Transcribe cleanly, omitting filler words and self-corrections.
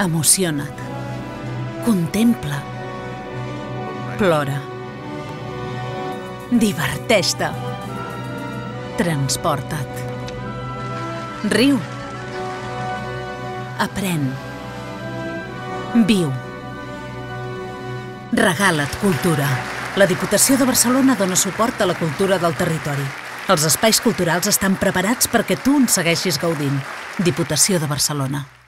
Emociona't. Contempla. Plora. Diverteix-te. Transporta't. Riu. Aprèn. Viu. Regala't cultura. La Diputació de Barcelona dona suport a la cultura del territori. Els espais culturals estan preparats perquè tu en segueixis gaudint. Diputació de Barcelona.